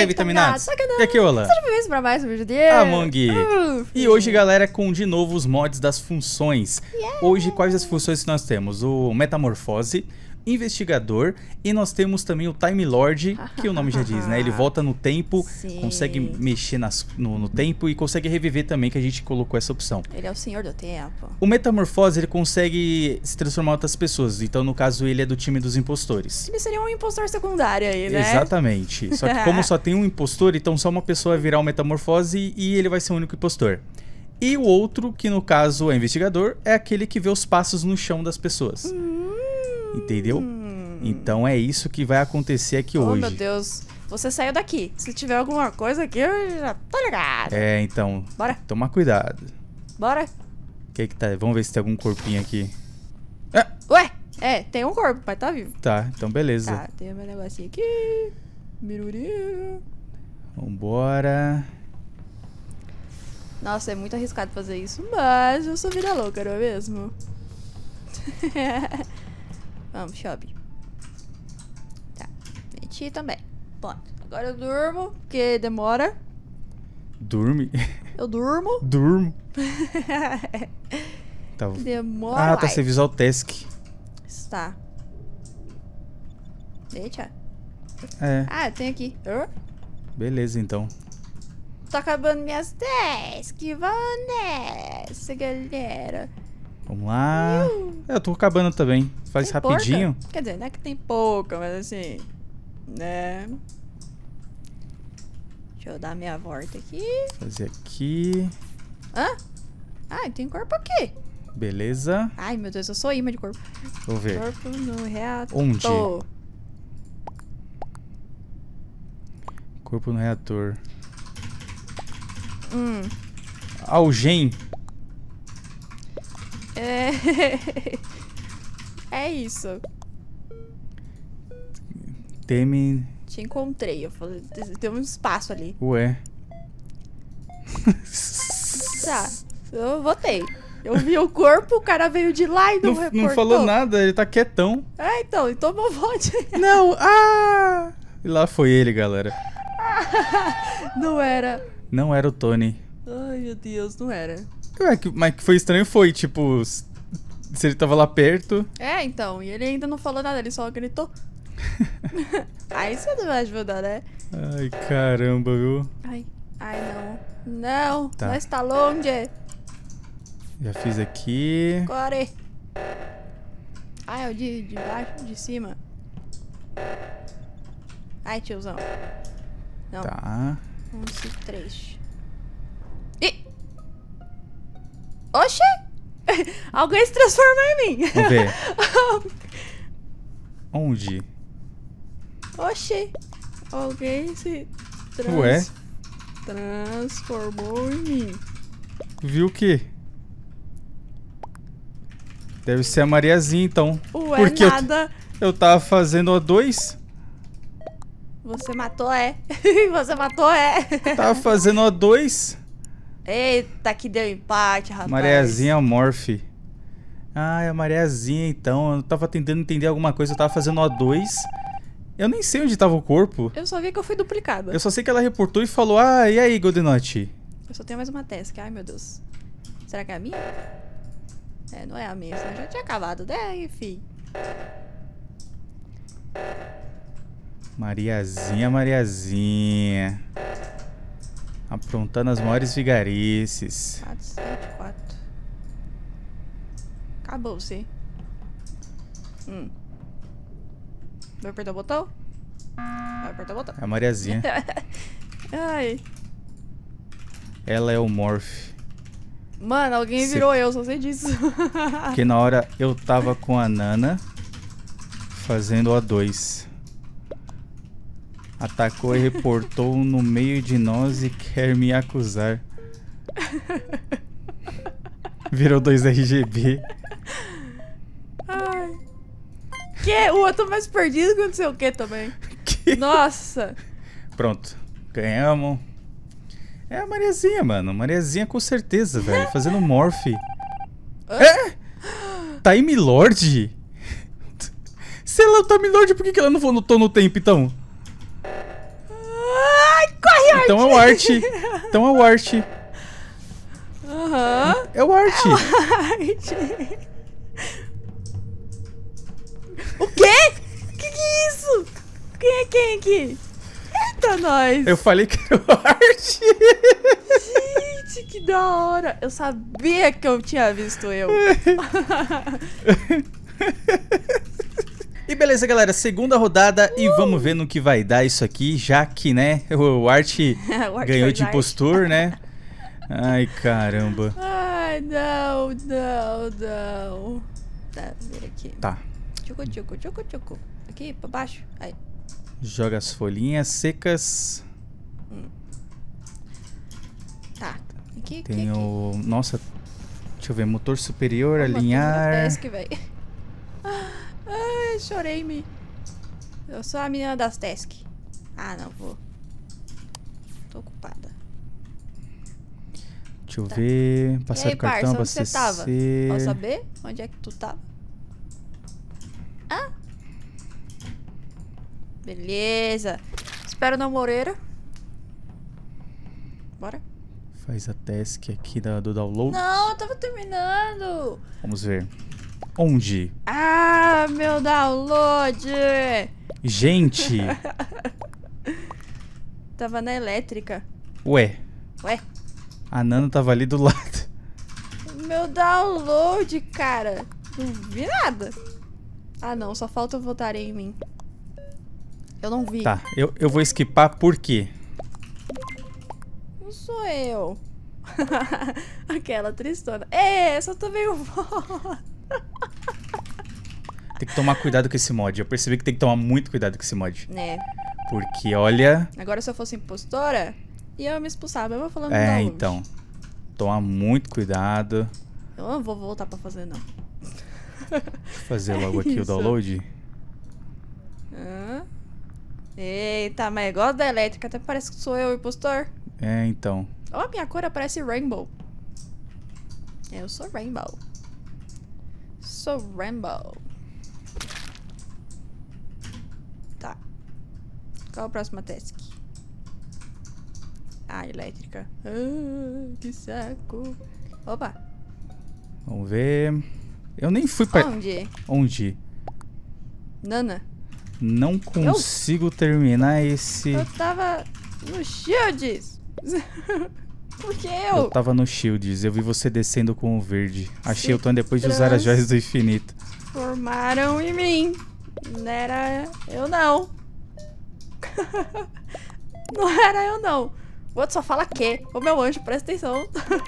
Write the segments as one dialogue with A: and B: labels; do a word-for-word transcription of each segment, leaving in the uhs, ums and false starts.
A: aí, vitaminados? E aqui, Ola?
B: Seja bem-vindo pra mais um vídeo de
A: Among.
B: Uh,
A: E hoje, galera, com de novo os mods das funções.
B: Yeah.
A: Hoje, quais as funções que nós temos? O Metamorfose, Investigador, e nós temos também o Time Lord, que o nome já diz, né? Ele volta no tempo,
B: Sim.
A: consegue mexer nas, no, no tempo e consegue reviver também, que a gente colocou essa opção.
B: Ele é o senhor do tempo.
A: O Metamorfose, ele consegue se transformar em outras pessoas, então no caso ele é do time dos impostores.
B: Ele seria um impostor secundário aí, né?
A: Exatamente. Só que como só tem um impostor, então só uma pessoa vai virar o Metamorfose e ele vai ser o único impostor. E o outro, que no caso é investigador, é aquele que vê os passos no chão das pessoas.
B: Hum.
A: Entendeu? Então é isso que vai acontecer aqui
B: Oh,
A: hoje.
B: meu Deus. Você saiu daqui. Se tiver alguma coisa aqui, eu já tô ligado.
A: É, então.
B: Bora.
A: Toma cuidado.
B: Bora.
A: Que que tá? Vamos ver se tem algum corpinho aqui.
B: Ah. Ué, é, tem um corpo, mas tá vivo.
A: Tá, então beleza.
B: Tá, tem o meu negocinho aqui. Miruri.
A: Vambora.
B: Nossa, é muito arriscado fazer isso, mas eu sou vida louca, não é mesmo? Vamos, Chobi. Tá, meti também. Pronto, agora eu durmo, porque demora.
A: Dorme?
B: Eu durmo.
A: Durmo. Tá.
B: Demora.
A: Ah, tá sem visual task.
B: Está. Eita.
A: É,
B: Ah, tem aqui. Uh,
A: beleza então.
B: Tô acabando minhas tasks. Vamos nessa, galera.
A: Vamos lá. Eu tô acabando também. Faz
B: Tem
A: rapidinho.
B: pouca? Quer dizer, não é que tem pouca, mas assim, né? Deixa eu dar minha volta aqui.
A: Fazer aqui.
B: Hã? Ai, tem corpo aqui.
A: Beleza.
B: Ai, meu Deus, eu sou imã de corpo.
A: Vou ver.
B: Corpo no reator.
A: Onde? Corpo no reator.
B: Hum.
A: Algem.
B: É... é isso.
A: Teme.
B: Te encontrei. Eu falei, tem um espaço ali.
A: Ué.
B: Tá, eu votei. Eu vi o corpo, o cara veio de lá e não,
A: Não,
B: reportou.
A: não falou nada, ele tá quietão.
B: É, então, então meu voto.
A: Não, ah! E lá foi ele, galera.
B: Não era.
A: Não era o Tony.
B: Ai, meu Deus, não era.
A: Ué, que- mas que foi estranho foi, tipo, s- se ele tava lá perto.
B: É, então, e ele ainda não falou nada, ele só gritou. Aí você não vai ajudar, né?
A: Ai, caramba, viu?
B: Ai, ai, não. Não,
A: Tá.
B: nós tá longe.
A: Já fiz aqui.
B: Corre. Ai, é o de, de baixo, de cima. Ai, tiozão. Não,
A: Tá.
B: um, cinco, três. Ih! Oxê! Alguém se transformou em mim.
A: Vamos ver. Onde?
B: Oxê! Alguém se trans...
A: Ué?
B: transformou em mim.
A: Viu o quê? Deve ser a Mariazinha, então.
B: Ué,
A: Porque eu,
B: nada.
A: eu tava fazendo O dois.
B: Você matou, é. Você matou, é.
A: Tava fazendo O dois.
B: Eita, que deu empate, rapaz.
A: Mariazinha Morph. Ah, é a Mariazinha, então. Eu tava tentando entender alguma coisa. Eu tava fazendo O dois. Eu nem sei onde tava o corpo.
B: Eu só vi que eu fui duplicada.
A: Eu só sei que ela reportou e falou: ah, e aí, Goldenote?
B: Eu só tenho mais uma task. Ai, meu Deus. Será que é a minha? É, não é a minha. Senão eu já tinha acabado, né? Enfim.
A: Mariazinha, Mariazinha. Aprontando as maiores vigarices.
B: quatro, sete, quatro. Acabou-se. Hum. Vai apertar o botão? Vai apertar o botão.
A: É a Mariazinha.
B: Ai.
A: Ela é o Morph.
B: Mano, alguém
A: Cê-
B: virou eu, só sei disso.
A: Porque na hora eu tava com a Nana fazendo O dois. Atacou e reportou no meio de nós e quer me acusar. Virou dois R G B.
B: Ai. Que? O outro mais perdido que não sei o que também.
A: Que?
B: Nossa.
A: Pronto, ganhamos. É a Mariazinha, mano. Mariazinha com certeza, velho. Fazendo Morph. É? Time Lord? Se ela é o Time Lord, por que que ela não voltou no tempo, então? então é o Art. Então é o Art.
B: Aham. Uhum.
A: É o Art.
B: É o Art. O quê? Que que é isso? Quem é quem aqui? Eita, nós.
A: Eu falei que era o Art.
B: Gente, que da hora. Eu sabia que eu tinha visto eu.
A: E beleza, galera, segunda rodada uh! e vamos ver no que vai dar isso aqui, já que, né, o Art, o Art ganhou de impostor, né? Ai, caramba.
B: Ai, não, não, não. Tá, vira aqui.
A: Tá.
B: Tchucu, tchucu, tchucu, tchucu. Aqui, pra baixo. Aí.
A: Joga as folhinhas secas.
B: Hum. Tá. Aqui,
A: Tem
B: aqui,
A: o...
B: aqui.
A: Nossa, deixa eu ver, motor superior,
B: oh,
A: alinhar...
B: Desk, véio. Ai, chorei-me. Eu sou a menina das tasks. Ah, não, vou. Tô ocupada.
A: Deixa eu
B: tá.
A: ver... Passar
B: aí,
A: o cartão,
B: parça, onde você tava?
A: abastecer...
B: Posso saber onde é que tu tava? Ah? Beleza. Espero não Moreira. Bora.
A: Faz a task aqui da, do download.
B: Não, eu tava terminando.
A: Vamos ver. Onde?
B: Ah, meu download.
A: Gente.
B: Tava na elétrica.
A: Ué.
B: Ué.
A: A Nana tava ali do lado.
B: Meu download, cara. Não vi nada. Ah, não. Só falta votarem em mim. Eu não vi.
A: Tá, eu, eu vou skipar por quê?
B: Não sou eu. Aquela tristona. É, só tomei o voto.
A: Tem que tomar cuidado com esse mod. Eu percebi que tem que tomar muito cuidado com esse mod.
B: Né.
A: Porque, olha...
B: Agora, se eu fosse impostora, ia me expulsar. Mas eu vou falando
A: É,
B: download.
A: então. Toma muito cuidado.
B: Eu não vou voltar pra fazer, não.
A: Deixa eu fazer logo aqui
B: Isso.
A: o download.
B: Hã? Eita, mas é igual da elétrica. Até parece que sou eu o impostor.
A: É, então.
B: Ó, minha cor aparece rainbow. Eu sou rainbow. Sou rainbow. Tá. Qual a próxima task? Ah, elétrica. Ah, que saco. Opa.
A: Vamos ver... Eu nem fui pra...
B: Onde?
A: Onde?
B: Nana.
A: Não consigo eu... terminar esse...
B: Eu tava no Shields. Por que eu?
A: Eu tava no Shields, eu vi você descendo com o verde. Achei o Tony depois de usar as joias do infinito.
B: Formaram em mim. Não era eu, não. Não era eu, não. O outro só fala que. Ô, meu anjo, presta atenção.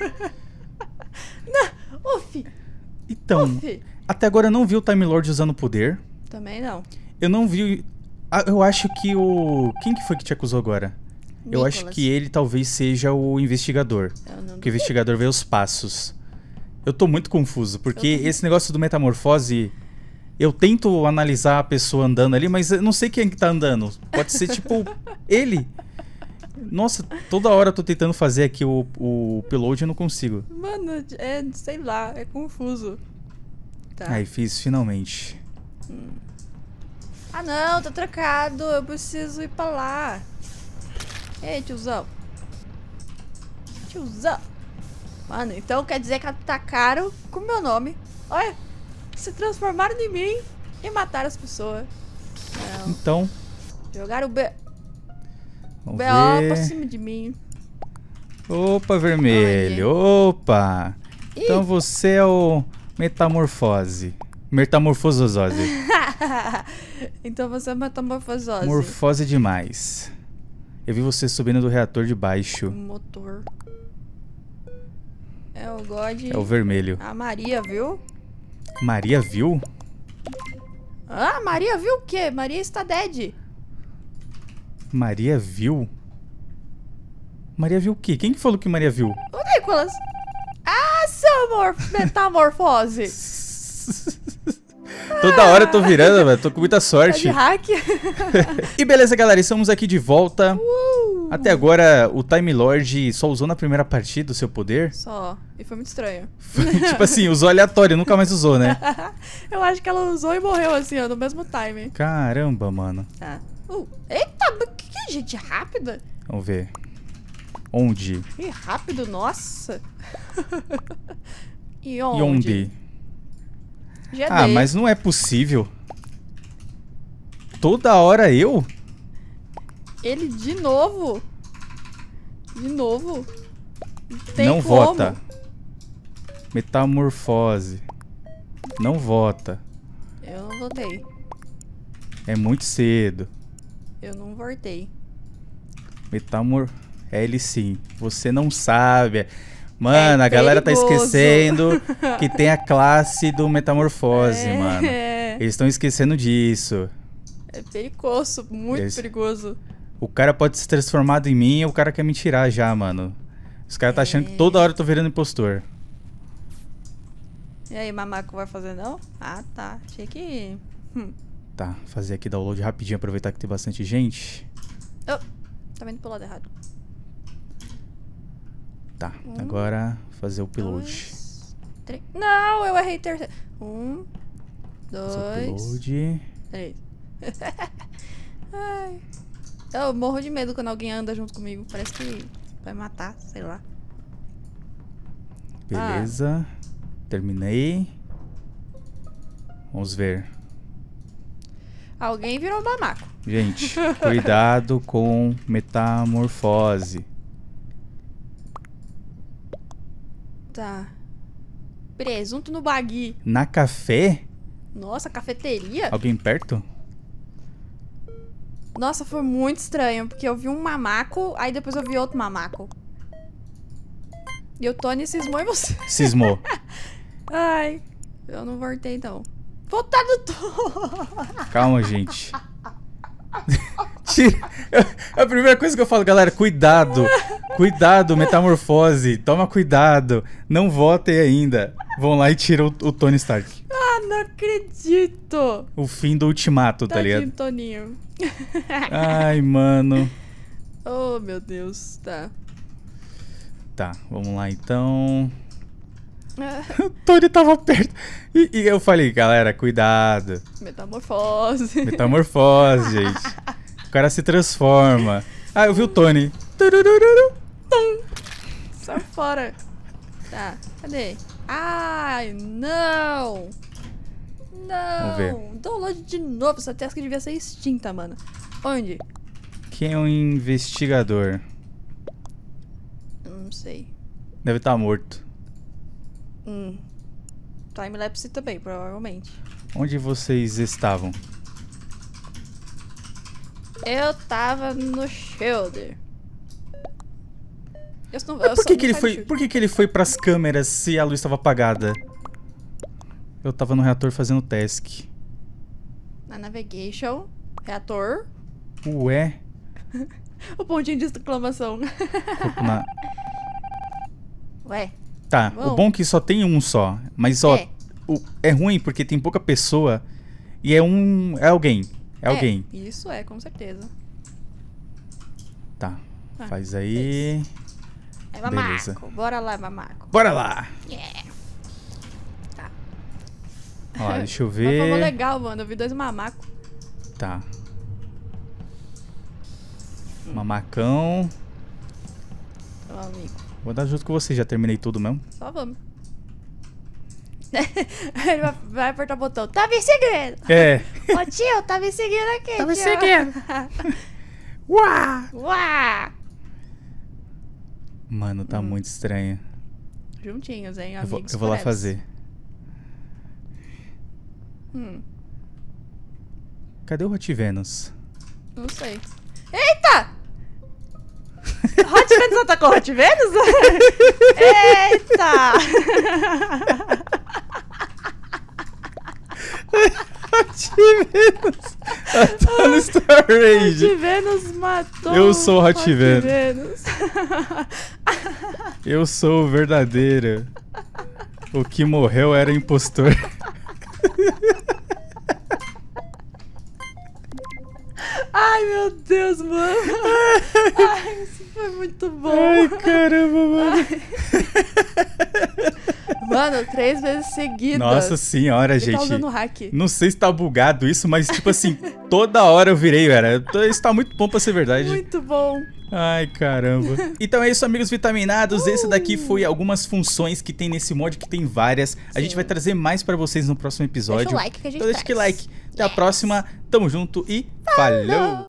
B: Não, uf.
A: Então,
B: uf.
A: Até agora eu não vi o Time Lord usando poder.
B: Também não.
A: Eu não vi... Eu acho que o... Quem que foi que te acusou agora?
B: Nicholas.
A: Eu acho que ele talvez seja o investigador.
B: Eu não
A: Porque o investigador vê os passos. Eu tô muito confuso, porque
B: tô...
A: esse negócio do metamorfose... Eu tento analisar a pessoa andando ali, mas eu não sei quem que tá andando. Pode ser tipo ele. Nossa, toda hora eu tô tentando fazer aqui o, o upload e eu não consigo.
B: Mano, é, sei lá, é confuso. Tá.
A: Aí, fiz finalmente.
B: Hum. Ah não, tá trancado, eu preciso ir pra lá. Ei, tiozão. Tiozão. Mano, então quer dizer que atacaram com o meu nome. Olha, se transformaram em mim e mataram as pessoas. Não.
A: Então...
B: Jogaram o B...
A: Vamos
B: B O
A: ver.
B: pra cima de mim.
A: Opa, vermelho. Opa.
B: Ih.
A: Então você é o metamorfose. Metamorfosose.
B: Então você é metamorfosose.
A: Morfose demais. Eu vi você subindo do reator de baixo.
B: Motor. É o God.
A: É o vermelho.
B: A Maria, viu?
A: Maria viu?
B: Ah, Maria viu o quê? Maria está dead.
A: Maria viu? Maria viu o quê? Quem que falou que Maria viu?
B: O Nicholas. Ah, seu amor, metamorfose.
A: Toda hora eu tô virando, velho. Tô com muita
B: Tá
A: sorte.
B: de hack.
A: E beleza, galera. Estamos aqui de volta.
B: Uh.
A: Até agora, o Time Lord só usou na primeira partida o seu poder.
B: Só. E foi muito estranho.
A: Tipo assim, usou aleatório, nunca mais usou, né?
B: Eu acho que ela usou e morreu assim, ó, no mesmo time.
A: Caramba, mano.
B: Tá. Uh. Eita, mas que, que gente rápida.
A: Vamos ver. Onde?
B: Ih, rápido, nossa. E onde?
A: E onde?
B: Já
A: Ah,
B: dei.
A: mas não é possível. Toda hora eu?
B: Ele de novo. De novo. Tem
A: não
B: como.
A: vota. Metamorfose. Não vota.
B: Eu não votei.
A: É muito cedo.
B: Eu não votei.
A: Metamor... É ele sim. Você não sabe. Mano,
B: É
A: a galera tá
B: perigoso.
A: esquecendo que tem a classe do Metamorfose,
B: É.
A: mano. Eles estão esquecendo disso.
B: É perigoso, muito
A: Esse-
B: perigoso.
A: O cara pode se transformar em mim e o cara quer me tirar já, mano. Os caras tá achando que
B: É.
A: toda hora eu tô virando impostor.
B: E aí, Mamaco vai fazer não? Ah, tá. Achei que... Hum.
A: Tá, fazer aqui download rapidinho, aproveitar que tem bastante gente.
B: Oh, tá vendo pro lado errado.
A: Tá,
B: Um,
A: agora fazer o upload.
B: Dois, três... Não, eu errei terceiro. Um,
A: Fazer o
B: dois,
A: upload.
B: três. Ai. Eu morro de medo quando alguém anda junto comigo. Parece que vai matar, sei lá.
A: Beleza. Terminei. Vamos ver.
B: Alguém virou Mamaco.
A: Gente, cuidado com metamorfose.
B: Tá. Presunto no bagui.
A: Na café?
B: Nossa, cafeteria?
A: Alguém perto?
B: Nossa, foi muito estranho, porque eu vi um mamaco, aí depois eu vi outro mamaco. E o Tony cismou em você.
A: Cismou.
B: Ai, eu não voltei não. Votar no Tony.
A: Calma, gente. Tira- A primeira coisa que eu falo, galera, cuidado. Cuidado, metamorfose. Toma cuidado. Não votem ainda. Vão lá e tiram o, o Tony Stark.
B: Ah, não acredito.
A: O fim do ultimato, tá
B: Tadinho,
A: ligado?
B: Toninho.
A: Ai, mano.
B: Oh, meu Deus, tá.
A: Tá, vamos lá então. O Tony tava perto. E, e eu falei, galera, cuidado.
B: Metamorfose.
A: Metamorfose, gente. O cara se transforma. Ah, eu vi o Tony. Turururu.
B: Sai fora. Tá, cadê? Ai, não. Não.
A: Vamos ver.
B: Download de novo. Essa task devia ser extinta, mano. Onde?
A: Quem é o investigador?
B: Não sei.
A: Deve estar morto.
B: Hum. Timelapse também, provavelmente.
A: Onde vocês estavam?
B: Eu tava no shoulder. Eu não,
A: Mas
B: eu
A: por
B: só
A: que,
B: não
A: que ele
B: saio do
A: foi,
B: shoulder.
A: por que, que ele foi pras câmeras se a luz estava apagada? Eu tava no reator fazendo task.
B: Na navigation, reator,
A: Ué?
B: o pontinho de exclamação.
A: Na...
B: Ué,
A: Tá,
B: Bom.
A: o bom é que só tem um só. Mas ó,
B: É.
A: o- é ruim porque tem pouca pessoa e é um. É alguém. É alguém.
B: Isso é, com certeza.
A: Tá.
B: Ah,
A: Faz aí.
B: É mamaco.
A: Beleza.
B: Bora lá, mamaco.
A: Bora lá!
B: Yeah. Tá.
A: Ó, deixa eu
B: Mas foi
A: ver.
B: legal, mano. Eu vi dois mamacos.
A: Tá. Mamacão.
B: Meu amigo.
A: Vou dar junto com você, já terminei tudo mesmo.
B: Só vamos. Ele vai, vai apertar o botão. Tá me seguindo!
A: É.
B: Ô tio, tá me seguindo aqui,
A: Tá me
B: tio.
A: seguindo. Uá!
B: Uá!
A: Mano, tá
B: Hum.
A: muito estranho.
B: Juntinhos, hein,
A: Eu
B: amigos.
A: vou, eu vou lá
B: forever.
A: fazer.
B: Hum,
A: Cadê o Hot Venus?
B: não sei. Eita! Hot Venus atacou Hot Venus? Eita!
A: Hot Venus! Tá no Star Rage.
B: Hot Venus matou.
A: Eu sou Hot
B: Hot
A: Venus.
B: Venus.
A: Eu sou o verdadeiro. O que morreu era impostor.
B: Ai, meu Deus, mano. Ai, isso foi muito bom.
A: Ai, caramba, mano.
B: Mano, três vezes seguidas.
A: Nossa senhora,
B: Ele
A: gente.
B: tá usando hack.
A: Não sei se tá bugado isso, mas tipo assim, toda hora eu virei, velho. Isso tá muito bom pra ser verdade.
B: Muito bom.
A: Ai, caramba. Então é isso, amigos vitaminados. Uh. Esse daqui foi algumas funções que tem nesse mod, que tem várias. A Sim. gente vai trazer mais pra vocês no próximo episódio.
B: Deixa o like que a gente
A: Então deixa
B: traz.
A: o like. Até
B: Yes.
A: a próxima. Tamo junto e falou! falou.